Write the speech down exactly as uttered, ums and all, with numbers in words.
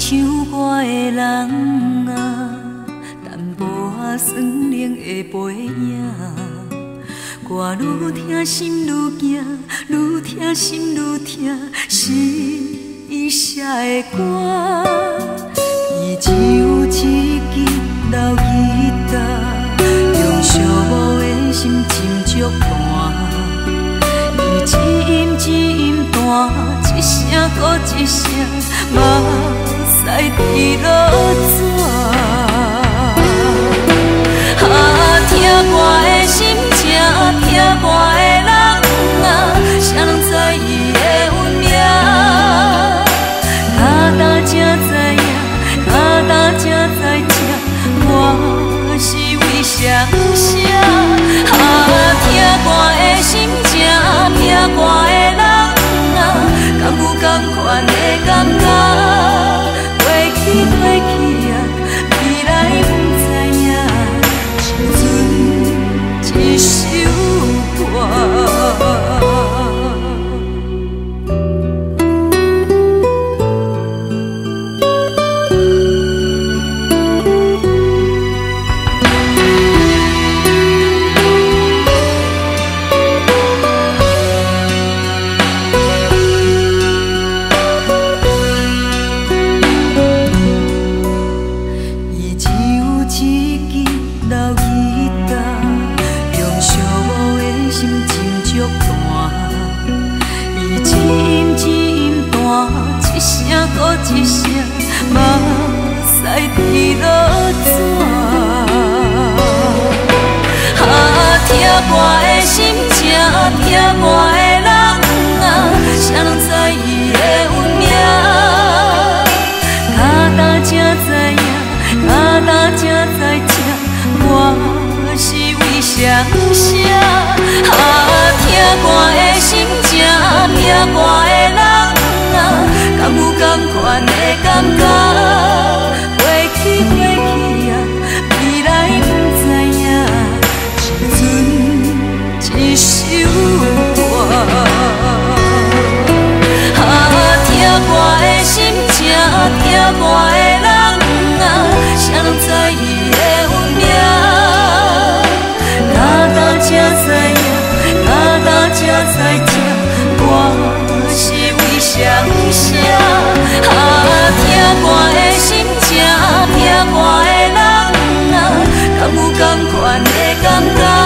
唱歌的人啊，淡薄仔酸冷的背影，歌愈听心愈惊，愈听心愈痛，是伊写的歌。伊只有一支老吉他，用寂寞的心斟足淡。伊一音一音弹，一声搁一声，目屎滴落纸。啊，听歌的心情，听歌的人啊，谁人知伊的运命？脚踏才知影，脚踏才知影，我是为谁写？啊，听歌的心情，听歌的人啊，敢有同款的感觉？过去过去啊，未来不知影，只剩一首歌。一声目屎滴落纸。啊，听歌的心情，听歌的人啊，谁人知伊的运命？脚踏才知影，脚踏才知影，我是为谁写？啊，听歌的心情，听歌的人啊，敢有同款的感觉？过去过去啊，未来不知影，剩一首歌。啊，听歌的心情，听歌的人啊，谁人知伊的运命？脚踏才知影，脚踏才知影，我是为谁写？啊，听歌的心情，听歌的人啊，敢有同款的感觉？